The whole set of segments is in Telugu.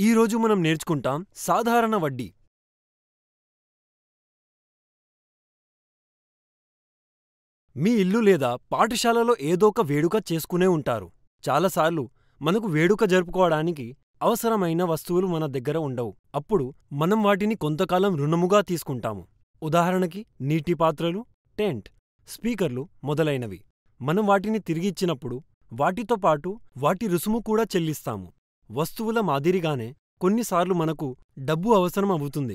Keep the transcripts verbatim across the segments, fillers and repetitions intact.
ఈరోజు మనం నేర్చుకుంటాం సాధారణ వడ్డీ. మీ ఇల్లు లేదా పాఠశాలలో ఏదోక వేడుక చేసుకునే ఉంటారు. చాలాసార్లు మనకు వేడుక జరుపుకోవడానికి అవసరమైన వస్తువులు మన దగ్గర ఉండవు. అప్పుడు మనం వాటిని కొంతకాలం రుణముగా తీసుకుంటాము. ఉదాహరణకి నీటి పాత్రలు, టెంట్, స్పీకర్లు మొదలైనవి. మనం వాటిని తిరిగిచ్చినప్పుడు వాటితో పాటు వాటి రుసుము కూడా చెల్లిస్తాము. వస్తువుల మాదిరిగానే కొన్నిసార్లు మనకు డబ్బు అవసరం అవుతుంది.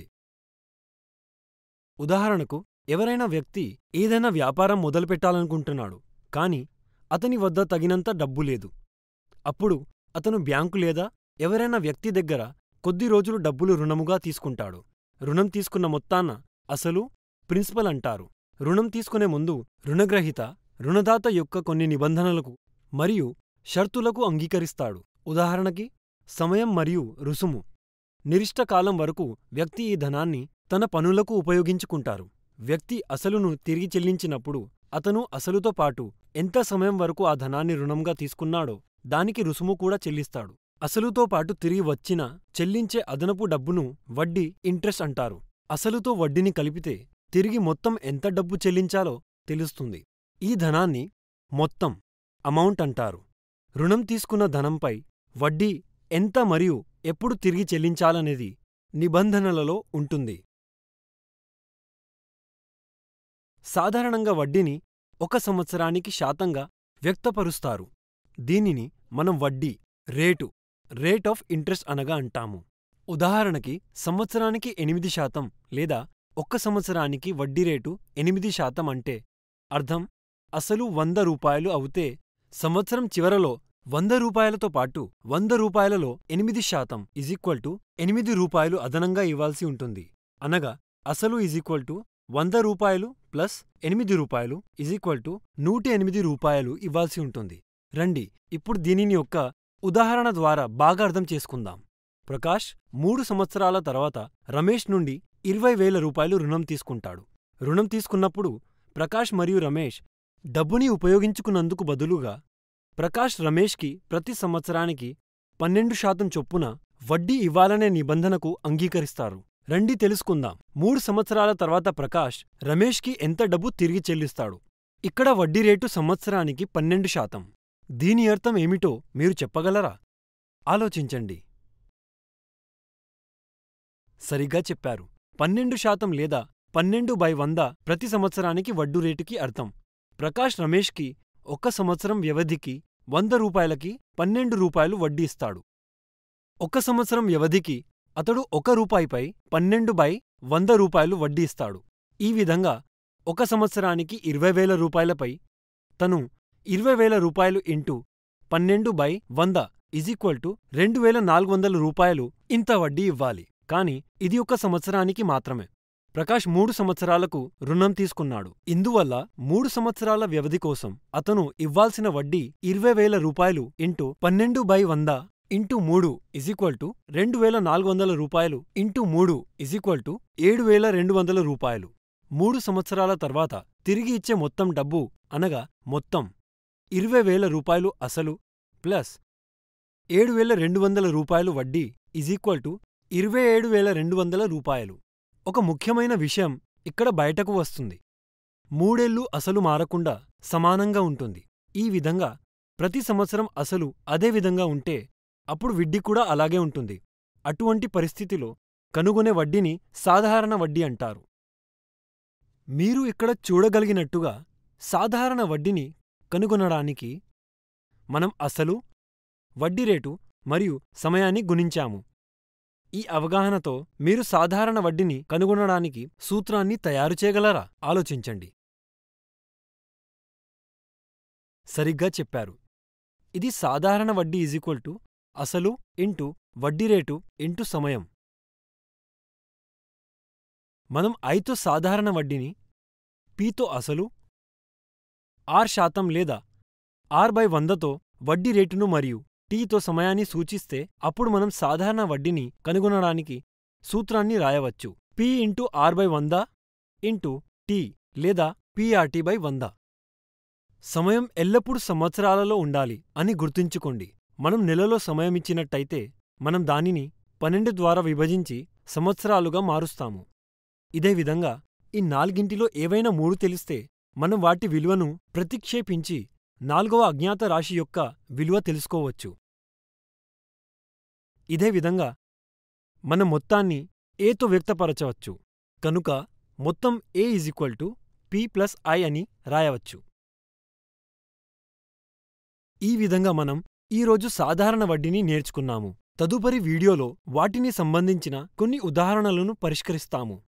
ఉదాహరణకు, ఎవరైనా వ్యక్తి ఏదైనా వ్యాపారం మొదలుపెట్టాలనుకుంటున్నాడు, కానీ అతని వద్ద తగినంత డబ్బు లేదు. అప్పుడు అతను బ్యాంకు లేదా ఎవరైనా వ్యక్తి దగ్గర కొద్ది రోజులు డబ్బులు రుణముగా తీసుకుంటాడు. రుణం తీసుకున్న మొత్తాన్న అసలు, ప్రిన్సిపల్ అంటారు. రుణం తీసుకునే ముందు రుణగ్రహీత రుణదాత యొక్క కొన్ని నిబంధనలకు మరియు షరతులకు అంగీకరిస్తాడు. ఉదాహరణకి, సమయం మరియు రుసుము. నిర్దిష్ట కాలం వరకు వ్యక్తి ఈ ధనాన్ని తన పనులకు ఉపయోగించుకుంటారు. వ్యక్తి అసలును తిరిగి చెల్లించినప్పుడు అతను అసలుతో పాటు ఎంత సమయం వరకు ఆ ధనాన్ని రుణంగా తీసుకున్నాడో దానికి రుసుము కూడా చెల్లిస్తాడు. అసలుతో పాటు తిరిగి వచ్చిన చెల్లించే అదనపు డబ్బును వడ్డీ, ఇంట్రెస్ట్ అంటారు. అసలుతో వడ్డీని కలిపితే తిరిగి మొత్తం ఎంత డబ్బు చెల్లించాలో తెలుస్తుంది. ఈ ధనాన్ని మొత్తం, అమౌంట్ అంటారు. రుణం తీసుకున్న ధనంపై వడ్డీ ఎంత మరియు ఎప్పుడు తిరిగి చెల్లించాలనేది నిబంధనలలో ఉంటుంది. సాధారణంగా వడ్డీని ఒక సంవత్సరానికి శాతంగా వ్యక్తపరుస్తారు. దీనిని మనం వడ్డీ రేటు, రేట్ ఆఫ్ ఇంట్రెస్ట్ అనగా అంటాము. ఉదాహరణకి, సంవత్సరానికి ఎనిమిది శాతం లేదా ఒక్క సంవత్సరానికి వడ్డీ రేటు ఎనిమిది శాతం అంటే అర్థం, అసలు వంద రూపాయలు అవుతే సంవత్సరం చివరలో వంద రూపాయలతో పాటు వంద రూపాయలలో ఎనిమిది శాతం ఇజ్ ఈక్వల్ టు ఎనిమిది రూపాయలు అదనంగా ఇవ్వాల్సి ఉంటుంది. అనగా అసలు ఇజ్ ఈక్వల్ టు వంద రూపాయలు ప్లస్ ఎనిమిది రూపాయలు ఇజ్ ఈక్వల్ టు నూట ఎనిమిది రూపాయలు ఇవ్వాల్సి ఉంటుంది. రండి ఇప్పుడు దీనిని యొక్క ఉదాహరణ ద్వారా బాగా అర్థం చేసుకుందాం. ప్రకాష్ మూడు సంవత్సరాల తర్వాత రమేష్ నుండి ఇరవై వేల రూపాయలు రుణం తీసుకుంటాడు. రుణం తీసుకున్నప్పుడు ప్రకాష్ మరియు రమేష్ డబ్బుని ఉపయోగించుకున్నందుకు బదులుగా ప్రకాష్ రమేష్కి ప్రతి సంవత్సరానికి పన్నెండు శాతం చొప్పున వడ్డీ ఇవ్వాలనే నిబంధనకు అంగీకరిస్తారు. రండి తెలుసుకుందాం. మూడు సంవత్సరాల తర్వాత ప్రకాష్ రమేష్కి ఎంత డబ్బు తిరిగి చెల్లిస్తాడు. ఇక్కడ వడ్డీ రేటు సంవత్సరానికి పన్నెండు శాతం. దీని అర్థం ఏమిటో మీరు చెప్పగలరా? ఆలోచించండి. సరిగ్గా చెప్పారు. పన్నెండు శాతం లేదా పన్నెండు బై వంద ప్రతి సంవత్సరానికి వడ్డీ రేటుకి అర్థం. ప్రకాష్ రమేష్కి ఒక్క సంవత్సరం వ్యవధికి వంద రూపాయలకి పన్నెండు రూపాయలు వడ్డీ ఇస్తాడు. ఒక్క సంవత్సరం వ్యవధికి అతడు ఒక రూపాయిపై పన్నెండు బై వంద రూపాయలు వడ్డీ ఇస్తాడు. ఈ విధంగా ఒక సంవత్సరానికి ఇరవై వేల రూపాయలపై తను ఇరవై వేల రూపాయలు ఇంటూ పన్నెండు బై వంద ఇజ్ ఈక్వల్ టు రెండు వేల నాలుగు వందల రూపాయలు ఇంత వడ్డీ ఇవ్వాలి. కాని ఇది ఒక సంవత్సరానికి మాత్రమే. ప్రకాష్ మూడు సంవత్సరాలకు రుణం తీసుకున్నాడు. ఇందువల్ల మూడు సంవత్సరాల వ్యవధి కోసం అతను ఇవ్వాల్సిన వడ్డీ ఇరవై వేల రూపాయలు ఇంటూ పన్నెండు బై వంద ఇంటూ మూడు ఇజ్ ఈక్వల్ టు రెండు వేల నాలుగు వందల రూపాయలు ఇంటూ మూడు ఇజ్ ఈక్వల్ టు ఏడు వేల రెండు వందల రూపాయలు. మూడు సంవత్సరాల తర్వాత తిరిగి ఇచ్చే మొత్తం డబ్బు అనగా మొత్తం ఇరవై వేల రూపాయలు అసలు ప్లస్ ఏడు వేల రెండు వందల రూపాయలు వడ్డీ ఇజ్ ఈక్వల్ టు ఇరవై ఏడు వేల రెండు వందల రూపాయలు. ఒక ముఖ్యమైన విషయం ఇక్కడ బయటకు వస్తుంది. మూడేళ్లు అసలు మారకుండా సమానంగా ఉంటుంది. ఈ విధంగా ప్రతి సంవత్సరం అసలు అదే విధంగా ఉంటే అప్పుడు వడ్డీ కూడా అలాగే ఉంటుంది. అటువంటి పరిస్థితిలో కనుగొనే వడ్డీని సాధారణ వడ్డీ అంటారు. మీరు ఇక్కడ చూడగలిగినట్టుగా సాధారణ వడ్డీని కనుగొనడానికి మనం అసలు, వడ్డీ రేటు మరియు సమయాన్ని గుణించాము. ఈ అవగాహనతో మీరు సాధారణ వడ్డీని కనుగొనడానికి సూత్రాన్ని తయారు చేయగలరా? ఆలోచించండి. సరిగ్గా చెప్పారు. ఇది సాధారణ వడ్డీ ఈజ్ ఈక్వల్ టు అసలు ఇంటూ వడ్డీ రేటు ఇంటూ సమయం. మనం ఐతో సాధారణ వడ్డీని, పీతో అసలు, ఆర్ శాతం లేదా ఆర్ బై వందతో వడ్డీ రేటును మరియు టీతో సమయాన్ని సూచిస్తే అప్పుడు మనం సాధారణ వడ్డీని కనుగొనడానికి సూత్రాన్ని రాయవచ్చు. పి ఇంటూ ఆర్ బై వంద ఇంటూ టీ లేదా పిఆర్టీ బై వంద. సమయం ఎల్లప్పుడూ సంవత్సరాలలో ఉండాలి అని గుర్తుంచుకోండి. మనం నెలలో సమయమిచ్చినట్టయితే మనం దానిని పన్నెండు ద్వారా విభజించి సంవత్సరాలుగా మారుస్తాము. ఇదే విధంగా ఈ నాలుగింటిలో ఏవైనా మూడు తెలిస్తే మనం వాటి విలువను ప్రతిక్షేపించి నాలుగవ అజ్ఞాత రాశి యొక్క విలువ తెలుసుకోవచ్చు. ఇదే విధంగా మనం మొత్తాన్ని ఏతో వ్యక్తపరచవచ్చు. కనుక మొత్తం A is equal to P plus I అని రాయవచ్చు. ఈ విధంగా మనం ఈరోజు సాధారణ వడ్డీని నేర్చుకున్నాము. తదుపరి వీడియోలో వాటిని సంబంధించిన కొన్ని ఉదాహరణలను పరిష్కరిస్తాము.